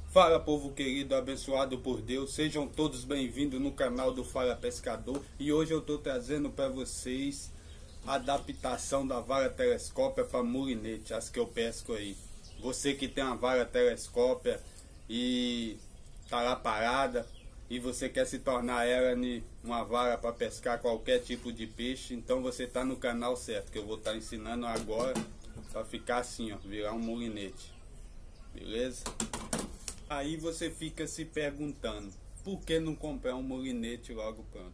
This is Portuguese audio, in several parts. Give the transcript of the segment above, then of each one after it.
Fala, povo querido, abençoado por Deus, sejam todos bem-vindos no canal do Fala Pescador. E hoje eu estou trazendo para vocês a adaptação da vara telescópia para mulinete, as que eu pesco aí. Você que tem uma vara telescópia e tá lá parada e você quer se tornar ela uma vara para pescar qualquer tipo de peixe, então você está no canal certo, que eu vou estar ensinando agora para ficar assim, ó, virar um mulinete, beleza? Aí você fica se perguntando, por que não comprar um mulinete logo pronto?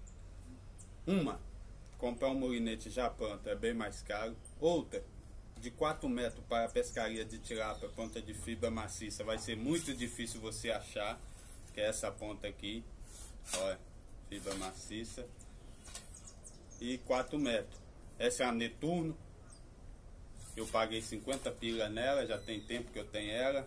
Comprar um mulinete já pronto é bem mais caro. Outra, de 4 metros para a pescaria de tilápia, ponta de fibra maciça, vai ser muito difícil você achar, que é essa ponta aqui, olha, fibra maciça. E 4 metros, essa é a Netuno, eu paguei 50 pila nela, já tem tempo que eu tenho ela.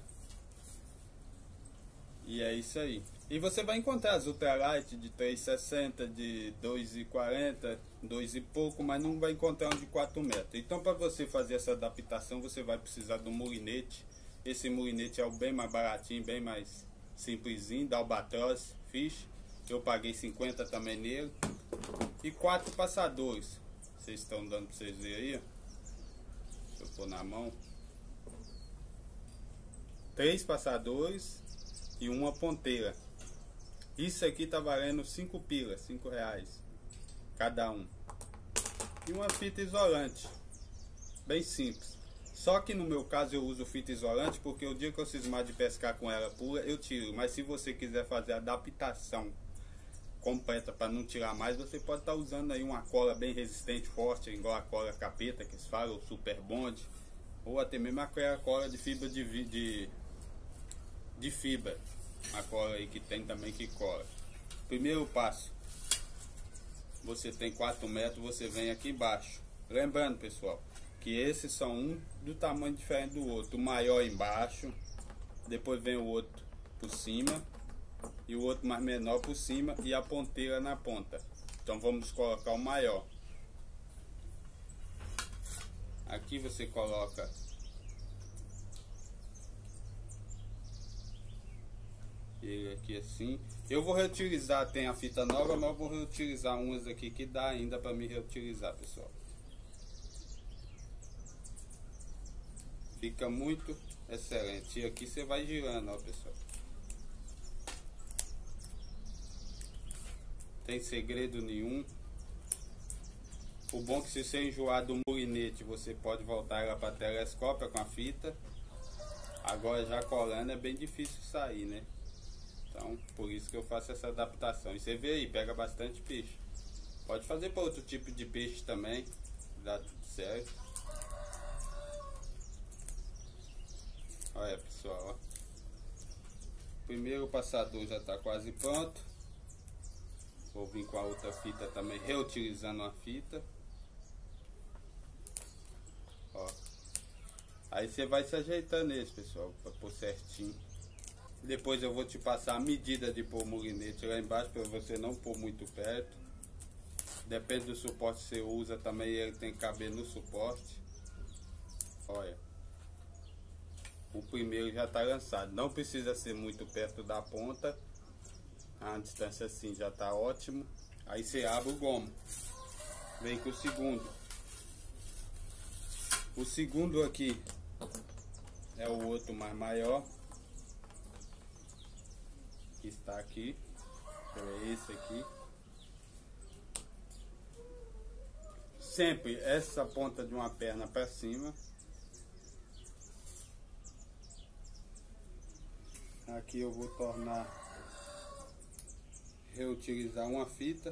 E é isso aí. E você vai encontrar as ultralight de 3,60, de 2,40, 2 e pouco, mas não vai encontrar um de 4 metros. Então, para você fazer essa adaptação, você vai precisar de um mulinete. Esse mulinete é o bem mais baratinho, bem mais simplesinho, da Albatross Fish. Eu paguei 50 também nele. E 4 passadores. Vocês estão dando para vocês verem aí, ó. Deixa eu pôr na mão. 3 passadores e uma ponteira. Isso aqui tá valendo 5 pilas, 5 reais cada um. E uma fita isolante, bem simples. Só que no meu caso eu uso fita isolante porque o dia que eu cismar de pescar com ela pura eu tiro. Mas se você quiser fazer a adaptação completa para não tirar mais, você pode estar usando aí uma cola bem resistente, forte, igual a cola capeta que eles falam, o Super Bond, ou até mesmo aquela cola de fibra de fibra, a cola aí que tem também que cola. Primeiro passo, você tem 4 metros, você vem aqui embaixo. Lembrando, pessoal, que esses são um do tamanho diferente do outro. O maior embaixo, depois vem o outro por cima e o outro mais menor por cima e a ponteira na ponta. Então vamos colocar o maior. Aqui você coloca ele aqui assim. Eu vou reutilizar, tem a fita nova, mas eu vou reutilizar umas aqui que dá ainda para me reutilizar, pessoal. Fica muito excelente. E aqui você vai girando, ó, pessoal. Tem segredo nenhum. O bom é que se você enjoar do mulinete, você pode voltar ela para telescópia com a fita. Agora já colando é bem difícil sair, né? Então, por isso que eu faço essa adaptação. E você vê aí, pega bastante peixe. Pode fazer para outro tipo de peixe também, dá tudo certo. Olha, pessoal, ó. O primeiro passador já está quase pronto. Vou vir com a outra fita também, reutilizando a fita. Ó. Aí você vai se ajeitando nesse, pessoal, para pôr certinho. Depois eu vou te passar a medida de pôr o mulinete lá embaixo para você não pôr muito perto. Depende do suporte que você usa também, ele tem que caber no suporte. Olha, o primeiro já está lançado, não precisa ser muito perto da ponta. A distância assim já está ótimo. Aí você abre o gomo, vem com o segundo. O segundo aqui é o outro mais maior, que está aqui, é esse aqui. Sempre essa ponta de uma perna para cima. Aqui eu vou reutilizar uma fita.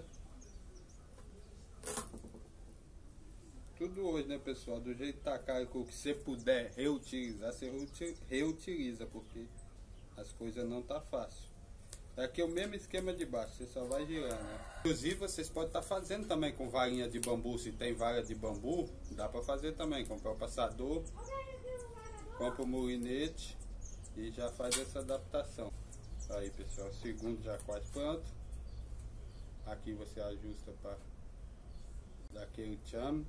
Tudo hoje, né, pessoal? Do jeito que tá caro, que você puder reutilizar, você reutiliza, porque as coisas não tá fácil. Aqui é o mesmo esquema de baixo, você só vai girando, né? Inclusive vocês podem estar fazendo também com varinha de bambu. Se tem vara de bambu, dá para fazer também. Comprar o passador, compra o mulinete e já faz essa adaptação. Aí, pessoal, o segundo já quase pronto. Aqui você ajusta para dar aquele chame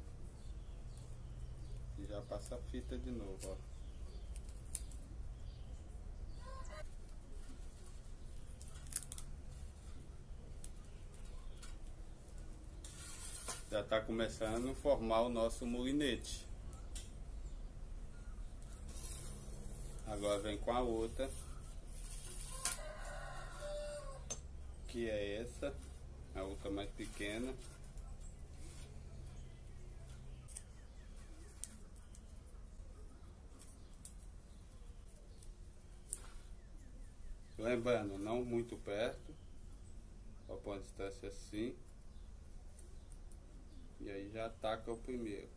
e já passa a fita de novo, ó. Já está começando a formar o nosso molinete. Agora vem com a outra, que é essa, a outra mais pequena. Lembrando, não muito perto, só com uma distância assim. E aí já ataca o primeiro.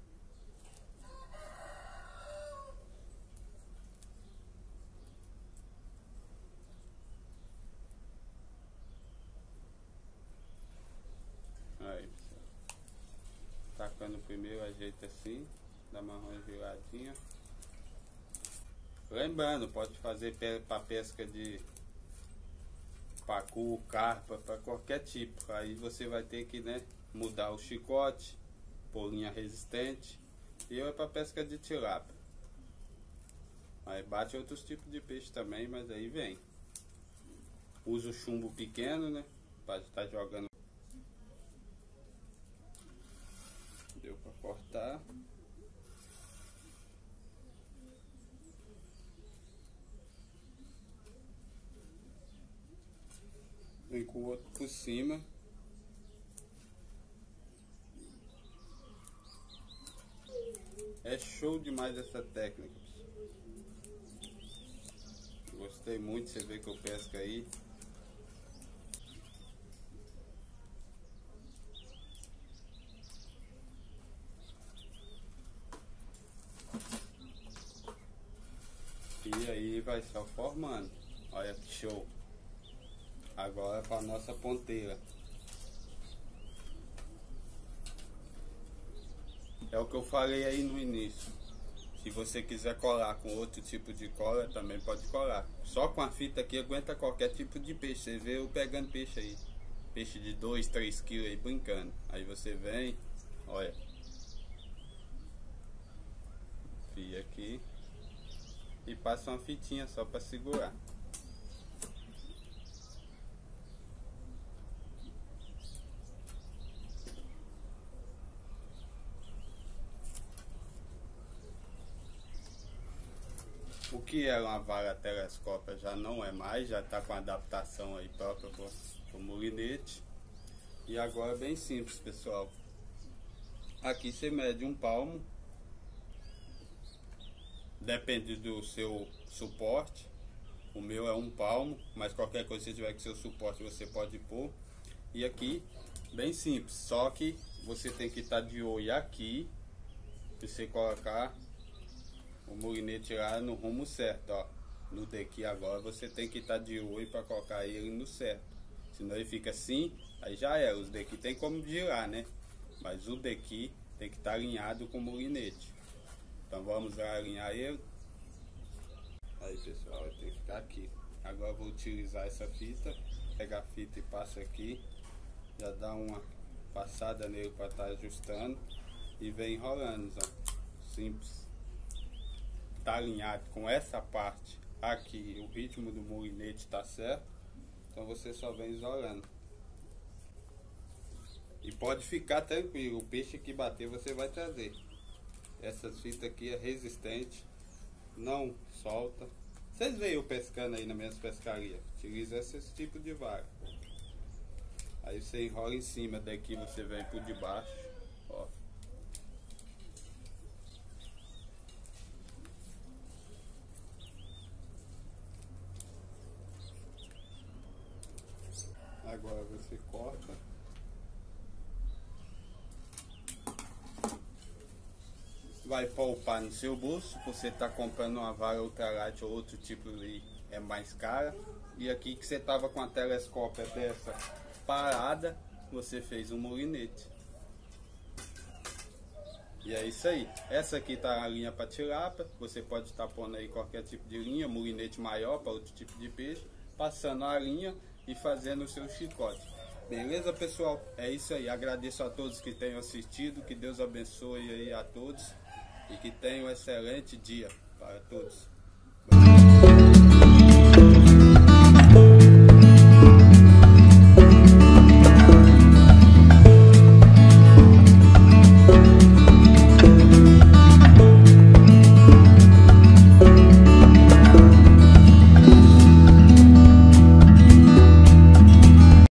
Aí, atacando o primeiro, ajeita assim, dá uma giradinha. Lembrando, pode fazer para pesca de pacu, carpa, para qualquer tipo. Aí você vai ter que, né, mudar o chicote, por linha resistente. E eu é para pesca de tilápia. Aí bate outros tipos de peixe também, mas aí vem. Usa o chumbo pequeno, né, para estar jogando. Deu para cortar. Vem com o outro por cima. É show demais essa técnica. Gostei muito, você vê que eu pesco aí. E aí vai só formando. Olha que show. Agora para a nossa ponteira. É o que eu falei aí no início. Se você quiser colar com outro tipo de cola, também pode colar. Só com a fita aqui aguenta qualquer tipo de peixe. Você vê eu pegando peixe aí. Peixe de 2, 3 quilos aí brincando. Aí você vem, olha. Fia aqui. E passa uma fitinha só para segurar. O que era uma vara telescópia já não é mais, já está com adaptação aí própria para o molinete. E agora é bem simples, pessoal. Aqui você mede um palmo, depende do seu suporte. O meu é um palmo, mas qualquer coisa que você tiver com seu suporte você pode pôr. E aqui, bem simples, só que você tem que estar de olho aqui, para você colocar o molinete lá no rumo certo, ó. No daqui agora você tem que estar de olho para colocar ele no certo. Senão ele fica assim, aí já é. Os daqui tem como girar, né? Mas o daqui tem que estar alinhado com o molinete. Então vamos lá alinhar ele. Aí pessoal, vai ter que ficar aqui. Agora eu vou utilizar essa fita. Pega a fita e passa aqui. Já dá uma passada nele para estar ajustando. E vem enrolando, ó. Simples. Tá alinhado com essa parte aqui, o ritmo do molinete tá certo, então você só vem isolando. E pode ficar tranquilo, o peixe que bater você vai trazer. Essas fitas aqui é resistente, não solta. Vocês veem eu pescando aí na minha pescaria, utiliza esse tipo de vara. Aí você enrola em cima, daqui você vem por debaixo, ó. Agora você corta. Vai poupar no seu bolso, você está comprando uma vara ultralight ou outro tipo ali, é mais cara. E aqui que você estava com a telescópia dessa parada, você fez um molinete. E é isso aí. Essa aqui tá a linha para tilápia, você pode estar pondo aí qualquer tipo de linha, molinete maior para outro tipo de peixe, passando a linha e fazendo o seu chicote. Beleza, pessoal? É isso aí. Agradeço a todos que tenham assistido. Que Deus abençoe aí a todos. E que tenham um excelente dia para todos.